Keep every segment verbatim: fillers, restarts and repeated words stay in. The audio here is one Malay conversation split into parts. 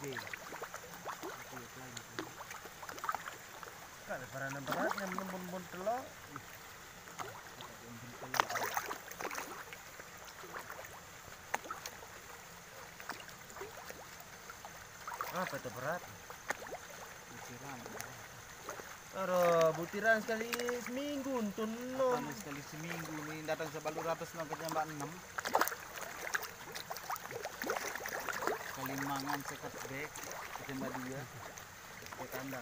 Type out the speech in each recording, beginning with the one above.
gede. Kalau peranan berat yang membun telur. Apa itu berat? Butiran. Aduh, butiran sekali seminggu untun no. Sekali seminggu nih datang sebalu ratus nampaknya mbak enam. Sekali mangan sekat bek, ketembak dia ke kandang.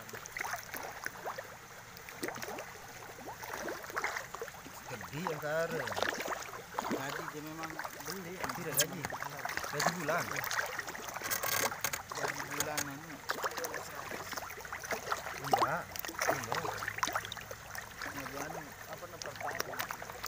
Gede angkara. Gaji dia memang beli. Tidak gaji. Gaji bulan. Gaji bulanan. Enggak. Ini. Ngebuan apa namanya pertama.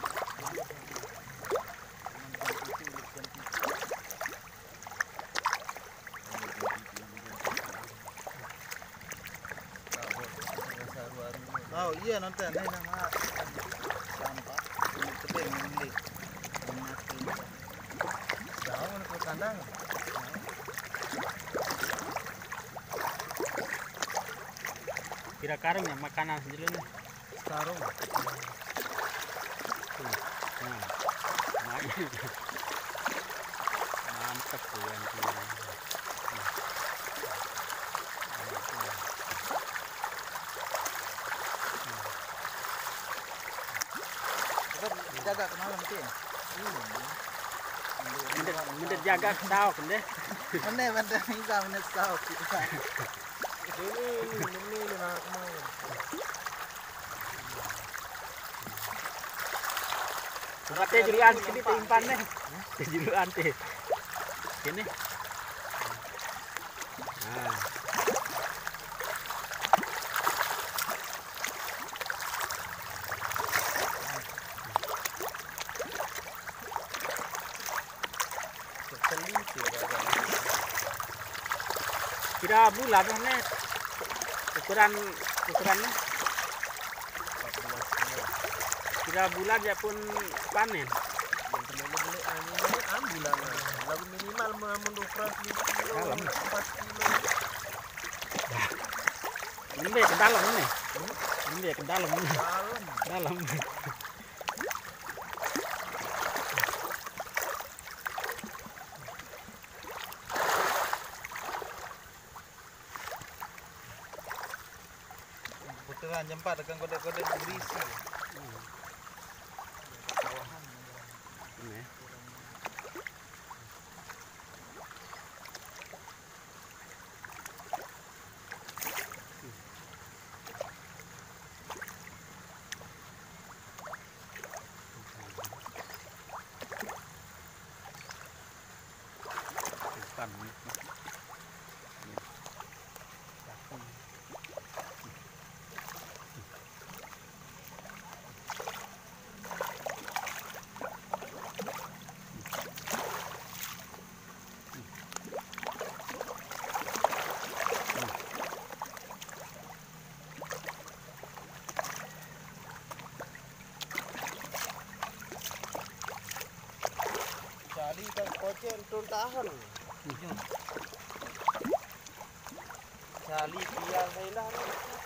Oh iya nanti ada nama sampah ini gede milik mati Jangan ke kandang. Kira karung ya makanan sendiri nih. Sarung. Nah, nah, mantap tuh yang ini. Jaga ke malam sih. Mendet mendet jaga tahu kan deh. Mana mana bisa mendet tahu kita. Ini ini ini nak mau. Tempatnya juluan sini timpan nih. Juluan teh. Sini. Nah. Kira bulan mana ukuran ukurannya kira bulan ya pun panen Beli ini ambulan lalu minimal menurut kilo empat kilo. Ini dia ke dalam ini. Ini dia ke dalam ini. Dalam. Dalam. Putaran jempat akan kode-kode berisi. Ini. Cari kan kocen turun tahan. Cari piang kailan.